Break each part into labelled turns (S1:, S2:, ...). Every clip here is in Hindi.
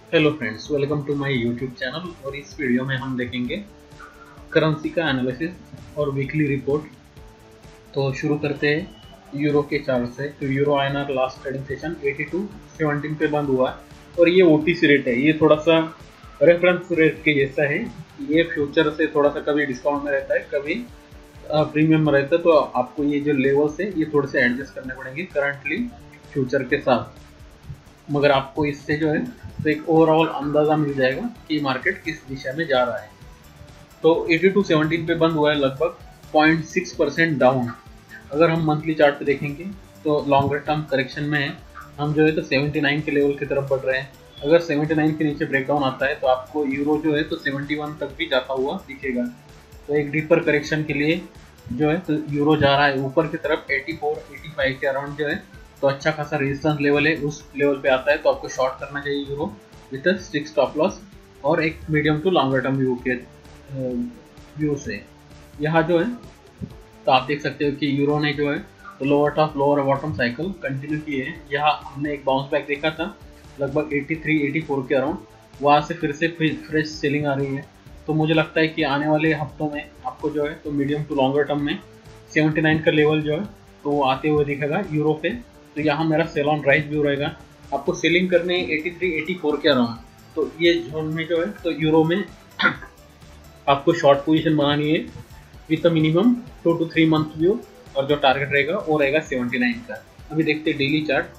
S1: Hello friends, welcome to my YouTube channel. और इस वीडियो में हम देखेंगे करेंसी का एनालिसिस और वीकली रिपोर्ट। तो शुरू करते हैं यूरो के चार्ट से। तो euro INR last trading session 82.17 पे बंद हुआ और ये ओटीसी रेट है। ये थोड़ा सा रेफरेंस रेट के जैसा है। ये फ्यूचर से थोड़ा सा कभी डिस्काउंट में रहता है, कभी प्रीमियम में रहता है। तो आपको ये जो लेवल्स है ये थोड़े से एडजस्ट करने पड़ेंगे करंटली फ्यूचर के साथ, मगर आपको इससे जो है तो एक ओवरऑल अंदाज़ा मिल जाएगा कि मार्केट किस दिशा में जा रहा है। तो 82.17 पे बंद हुआ है, लगभग 0.6% डाउन। अगर हम मंथली चार्ट पे देखेंगे तो लॉन्गर टर्म करेक्शन में है, हम जो है तो 79 के लेवल की तरफ बढ़ रहे हैं। अगर 79 के नीचे ब्रेकडाउन आता है तो आपको यूरो जो है तो 71 तक भी जाता हुआ दिखेगा। तो एक डीपर करेक्शन के लिए जो है तो यूरो जा रहा है ऊपर की तरफ 84-85 के अराउंड जो है तो अच्छा खासा रेजिस्टेंस लेवल है। उस लेवल पे आता है तो आपको शॉर्ट करना चाहिए euro with strict stop loss और एक medium to longer term view के व्यू से। यहाँ जो है तो आप देख सकते हो कि यूरो ने जो है तो lower top lower bottom cycle continue किए हैं। यहाँ हमने एक बाउंस बैक देखा था लगभग 83-84 के अराउंड, वहाँ से फिर से फ्रेश सेलिंग आ रही है। तो मुझे लगता है कि आने वाले हफ्तों में आपको जो है तो मीडियम टू लॉन्गर टर्म में 79 का लेवल जो है तो आते हुए दिखेगा यूरो पे। तो यहाँ मेरा सेल ऑन राइज व्यू रहेगा। आपको सेलिंग करने 83-84 के अराउंड, तो ये जोन में जो है तो यूरो में आपको शॉर्ट पोजीशन बनानी है with minimum 2 to 3 month view, और जो टारगेट रहेगा वो रहेगा 79 का। अभी देखते हैं डेली चार्ट।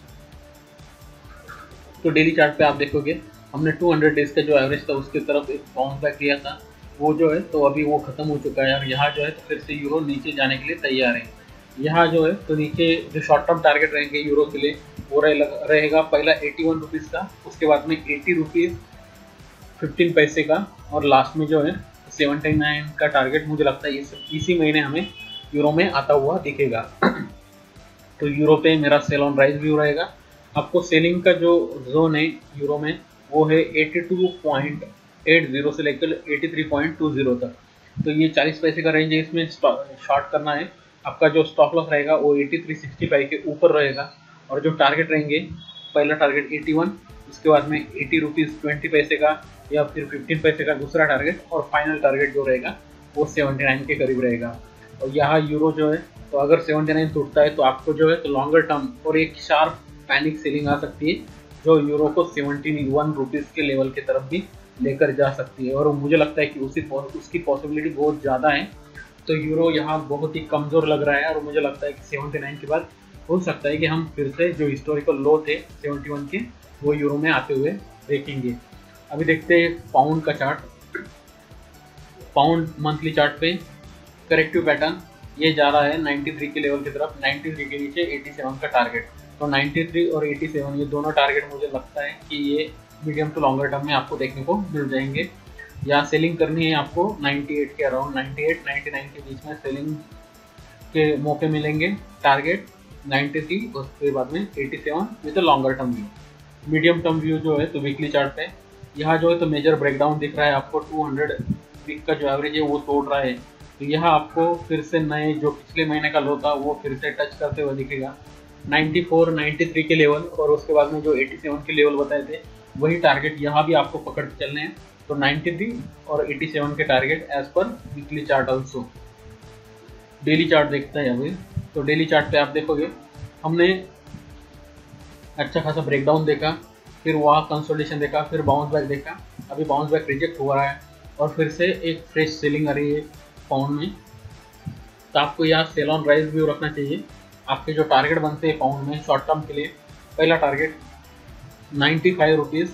S1: तो डेली चार्ट पे आप देखोगे हमने 200 डेज का जो एवरेज था उसकी तरफ एक बाउंस बैक लिया था, वो जो है तो अभी वो खत्म हो चुका है और यहाँ जो है तो फिर से यूरो नीचे जाने के लिए तैयार है। यहाँ जो है तो नीचे जो शॉर्ट टर्म टारगेट रहेंगे यूरो के लिए वो रहेगा पहला 81 रुपीज़ का, उसके बाद में 80 रुपीज़ 15 पैसे का, और लास्ट में जो है 79 का टारगेट मुझे लगता है इसी महीने हमें यूरो में आता हुआ दिखेगा। तो यूरो पे मेरा सेल ऑन राइज व्यू रहेगा। आपको सेलिंग का जो जोन है यूरो में वो है 82.80 से लेकर 83.20 तक। तो ये 40 पैसे का रेंज है, इसमें शॉर्ट करना है। आपका जो स्टॉप लॉस रहेगा वो 83.65 के ऊपर रहेगा, और जो टारगेट रहेंगे पहला टारगेट 81, उसके बाद में 80 रुपीज़ 20 पैसे का या फिर 15 पैसे का दूसरा टारगेट, और फाइनल टारगेट जो रहेगा वो 79 के करीब रहेगा। और यहाँ यूरो जो है तो अगर 79 टूटता है तो आपको जो है तो लॉन्गर टर्म और एक शार्प पैनिक सेलिंग आ सकती है जो यूरो को 71 रुपीज़ के लेवल की तरफ भी लेकर जा सकती है, और मुझे लगता है कि उसकी पॉसिबिलिटी बहुत ज़्यादा है। तो यूरो यहाँ बहुत ही कमज़ोर लग रहा है और मुझे लगता है कि 79 के बाद हो सकता है कि हम फिर से जो हिस्टोरिकल लो थे 71 के वो यूरो में आते हुए देखेंगे। अभी देखते हैं पाउंड का चार्ट। पाउंड मंथली चार्ट पे करेक्टिव पैटर्न ये जा रहा है 93 के लेवल की तरफ, 93 के नीचे 87 का टारगेट। तो 93 और 87 ये दोनों टारगेट मुझे लगता है कि ये मीडियम टू लॉन्गर टर्म में आपको देखने को मिल जाएंगे। यहाँ सेलिंग करनी है आपको 98 के अराउंड, 98-99 के बीच में सेलिंग के मौके मिलेंगे। टारगेट 93, उसके बाद में 87 with longer term view. Medium term view जो है तो वीकली चार्ट पे यहाँ जो है तो मेजर ब्रेकडाउन दिख रहा है आपको। 200 वीक का जो एवरेज है वो तोड़ रहा है। तो यहाँ आपको फिर से नए जो पिछले महीने का लो था वो फिर से टच करते हुए दिखेगा 94-93 के लेवल, और उसके बाद में जो 87 के लेवल बताए थे वही टारगेट यहाँ भी आपको पकड़ के चलने हैं। तो 93 और 87 के target as per weekly chart also. Daily chart देखते हैं अभी। तो डेली चार्ट पे आप देखोगे हमने अच्छा खासा ब्रेकडाउन देखा, फिर वहाँ कंसोलिडेशन देखा, फिर बाउंस बैक देखा। अभी बाउंस बैक रिजेक्ट हो रहा है और फिर से एक फ्रेश सेलिंग आ रही है पाउंड में। तो आपको यहाँ सेल ऑन राइज व्यू रखना चाहिए। आपके जो टारगेट बनते हैं पाउंड में शॉर्ट टर्म के लिए, पहला टारगेट 95 रुपीज़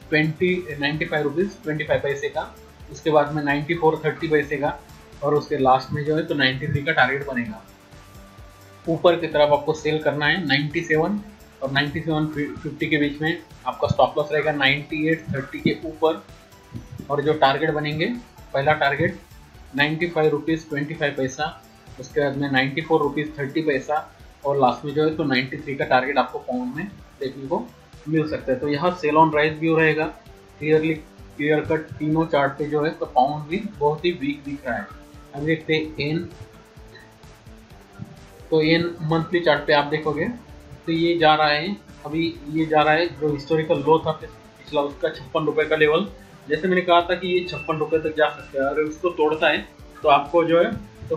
S1: 25 पैसे का, उसके बाद में 94.30 पैसे का, और उसके लास्ट में जो है तो 93 का टारगेट बनेगा। ऊपर की तरफ आपको सेल करना है 97 और 97.50 के बीच में। आपका स्टॉप लॉस रहेगा 98.30 के ऊपर, और जो टारगेट बनेंगे पहला टारगेट 95 रुपीज़ 25 पैसा, उसके बाद में 94 रुपीज़ 30 पैसा, और लास्ट में जो है तो 93 का टारगेट आपको पाउंड में देखने को मिल सकता है। तो यहाँ सेल ऑन राइज व्यू रहेगा। क्लियर कट तीनों चार्ट पे जो है तो पाउंड भी बहुत ही वीक दिख रहा है। अब देखते हैं एन। तो एन मंथली चार्ट पे आप देखोगे तो ये जा रहा है, अभी ये जा रहा है जो हिस्टोरिकल लो था मतलब उसका 56 रुपये का लेवल, जैसे मैंने कहा था कि ये 56 रुपये तक जा सकते हैं। अगर उसको तोड़ता है तो आपको जो है तो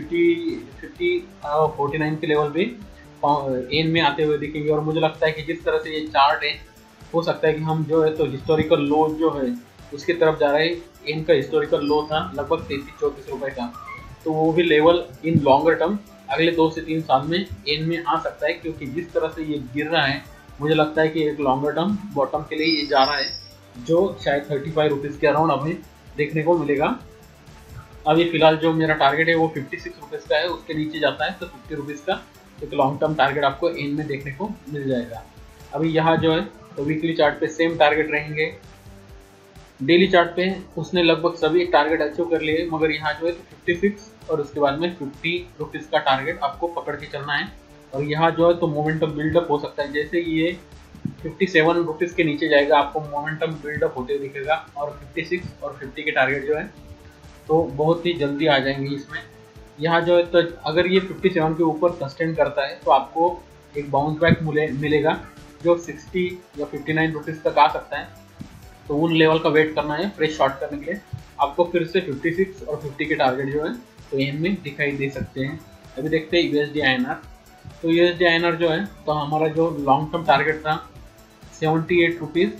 S1: 49 के लेवल भी एन में आते हुए दिखेंगे। और मुझे लगता है कि जिस तरह से ये चार्ट है, हो सकता है कि हम जो है तो हिस्टोरिकल लो जो है उसकी तरफ जा रहे हैं। एन का हिस्टोरिकल लो था लगभग 33-34 रुपये का, तो वो भी लेवल इन लॉन्गर टर्म अगले 2 से 3 साल में एन में आ सकता है, क्योंकि जिस तरह से ये गिर रहा है मुझे लगता है कि एक लॉन्गर टर्म बॉटम के लिए ये जा रहा है, जो शायद 35 रुपीज़ के अराउंड हमें देखने को मिलेगा। अभी फिलहाल जो मेरा टारगेट है वो 56 रुपीज़ का है, उसके नीचे जाता है तो 50 रुपीज़ का एक लॉन्ग टर्म टारगेट आपको एन में देखने को मिल जाएगा। अभी यहाँ जो है तो वीकली चार्ट पे सेम टारगेट रहेंगे। डेली चार्ट पे उसने लगभग सभी टारगेट अचीव कर लिए, मगर यहाँ जो है तो 56 और उसके बाद में 50 रुपीज़ का टारगेट आपको पकड़ के चलना है। और यहाँ जो है तो मोमेंटम बिल्डअप हो सकता है, जैसे ये 57 रुपीज़ के नीचे जाएगा आपको मोमेंटम बिल्डअप होते हुए दिखेगा, और 56 और 50 के टारगेट जो है तो बहुत ही जल्दी आ जाएंगे इसमें। यहाँ जो है तो अगर ये 57 के ऊपर सस्टेन करता है तो आपको एक बाउंस बैक मिलेगा जो 60 या 59 रुपीज़ तक आ सकता है। तो उन लेवल का वेट करना है फ्रेश शॉर्ट करने के लिए। आपको फिर से 56 और 50 के टारगेट जो है तो एन में दिखाई दे सकते हैं। अभी देखते हैं USD INR। तो USD INR जो है तो हमारा जो लॉन्ग टर्म टारगेट था 78 रुपीज़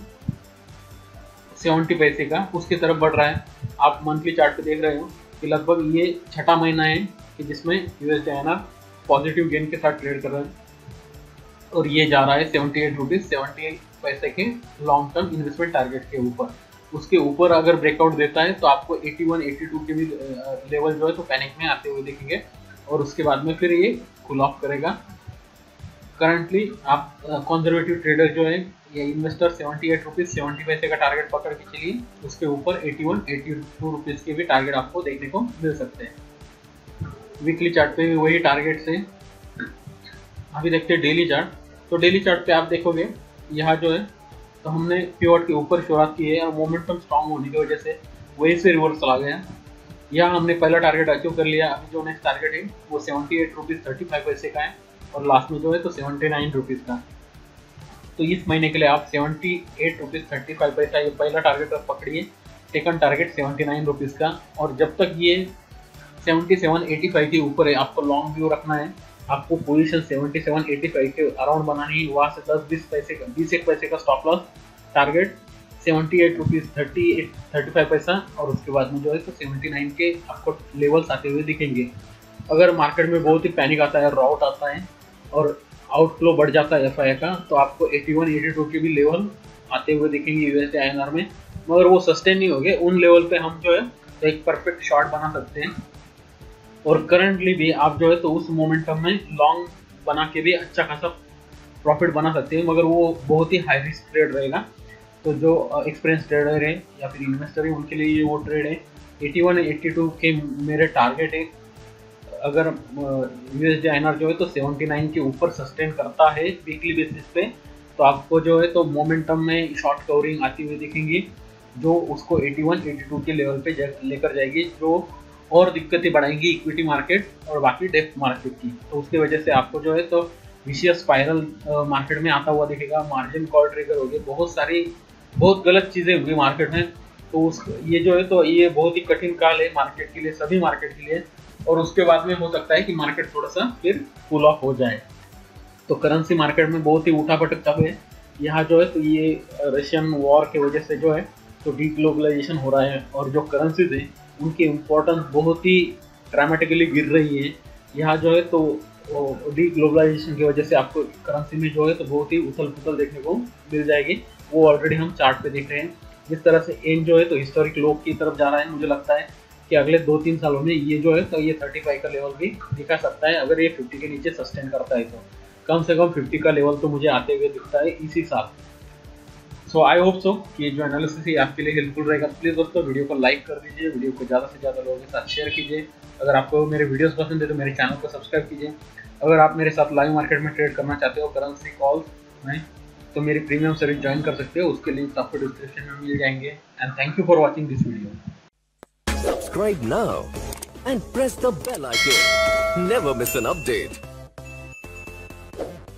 S1: 70 पैसे का, उसकी तरफ बढ़ रहा है। आप मंथली चार्ट पे देख रहे हो कि लगभग ये छठा महीना है कि जिसमें USD INR पॉजिटिव गेन के साथ ट्रेड कर रहा है, और ये जा रहा है 78 रुपीज़ 70 पैसे के लॉन्ग टर्म इन्वेस्टमेंट टारगेट के ऊपर। उसके ऊपर अगर ब्रेकआउट देता है तो आपको 81-82 के भी लेवल जो है तो पैनिक में आते हुए दिखेंगे, और उसके बाद में फिर ये कूल ऑफ करेगा। करंटली आप कंजर्वेटिव ट्रेडर जो है ये इन्वेस्टर 78 रुपीज़ 70 पैसे का टारगेट पकड़ के चलिए, उसके ऊपर 81-82 रुपीज़ के भी टारगेट आपको देखने को मिल सकते हैं। वीकली चार्ट पे भी वही टारगेट से। अभी देखते हैं डेली चार्ट। तो डेली चार्ट पे आप देखोगे यहाँ जो है तो हमने पिवट के ऊपर शुरुआत की है, और मोमेंटम स्ट्रॉन्ग होने की वजह से वहीं से रिवर्सल आ गया। यहाँ हमने पहला टारगेट अचीव कर लिया। अभी जो नेक्स्ट टारगेट है वो 78 रुपीज़ 35 पैसे का है, और लास्ट में जो है तो 79 रुपीज़ का। तो इस महीने के लिए आप 78 रुपीज़ 35 पैसा ये पहला टारगेट आप पकड़िए। सेकंड टारगेट 79 रुपीज़ का, और जब तक ये 77-85 के ऊपर है आपको लॉन्ग व्यू रखना है। आपको पोजीशन 77-85 के अराउंड बनानी है, वहाँ से 10-20 पैसे का 21 पैसे का स्टॉप लॉस टारगेट 78 रुपीज़ 35 पैसा, और उसके बाद में जो है तो 79 के आपको लेवल्स आते हुए दिखेंगे। अगर मार्केट में बहुत ही पैनिक आता है, राउट आता है और आउटफ्लो बढ़ जाता है FI का, तो आपको 81-82 के भी लेवल आते हुए दिखेंगे USD INR में, मगर वो सस्टेन नहीं होंगे। उन लेवल पे हम जो है तो एक परफेक्ट शॉर्ट बना सकते हैं, और करंटली भी आप जो है तो उस मोमेंटम में लॉन्ग बना के भी अच्छा खासा प्रॉफिट बना सकते हैं, मगर वो बहुत ही हाई रिस्क ट्रेड रहेगा। तो जो एक्सपीरियंस ट्रेडर है या फिर इन्वेस्टर है उनके लिए ये वो ट्रेड है। 81-82 के मेरे टारगेट है। अगर USD INR जो है तो 79 के ऊपर सस्टेन करता है वीकली बेसिस पे, तो आपको जो है तो मोमेंटम में शॉर्ट कवरिंग आती हुई दिखेंगी, जो उसको 81-82 के लेवल पे लेकर जाएगी, जो और दिक्कतें बढ़ाएंगी इक्विटी मार्केट और बाकी डेप्थ मार्केट की। तो उसकी वजह से आपको जो है तो विशियस स्पाइरल मार्केट में आता हुआ दिखेगा। मार्जिन कॉल ट्रिगर हो गए, बहुत गलत चीज़ें होंगी मार्केट में। तो उस ये जो है तो ये बहुत ही कठिन काल है मार्केट के लिए, सभी मार्केट के लिए। और उसके बाद में हो सकता है कि मार्केट थोड़ा सा फिर कूल ऑफ हो जाए। तो करेंसी मार्केट में बहुत ही उठापटक चल है। यहाँ जो है तो ये रशियन वॉर की वजह से जो है तो डीग्लोबलाइजेशन हो रहा है, और जो करेंसीज है उनकी इम्पोर्टेंस बहुत ही ड्रामेटिकली गिर रही है। यहाँ जो है तो डीग्लोबलाइजेशन की वजह से आपको करेंसी में जो है तो बहुत ही उथल पुथल देखने को मिल जाएगी। वो ऑलरेडी हम चार्ट पे देख रहे हैं। जिस तरह से एन जो है तो हिस्टोरिक लो की तरफ जा रहा है, मुझे लगता है कि अगले 2-3 सालों में ये जो है तो ये 35 का लेवल भी दिखा सकता है। अगर ये 50 के नीचे सस्टेन करता है तो कम से कम 50 का लेवल तो मुझे आते हुए दिखता है इसी साल। सो आई होप सो कि ये जो एनालिसिस है आपके लिए हेल्पफुल रहेगा। प्लीज़ दोस्तों वीडियो को लाइक कर दीजिए, वीडियो को ज़्यादा से ज़्यादा लोगों के साथ शेयर कीजिए। अगर आपको मेरे वीडियोस पसंद है तो मेरे चैनल को सब्सक्राइब कीजिए। अगर आप मेरे साथ लाइव मार्केट में ट्रेड करना चाहते हो करेंसी कॉल्स में, तो मेरी प्रीमियम सर्विस ज्वाइन कर सकते हो। उसके लिंक आपको डिस्क्रिप्शन में मिल जाएंगे। And thank you for watching this video.
S2: Subscribe now and press the bell icon. Never miss an update.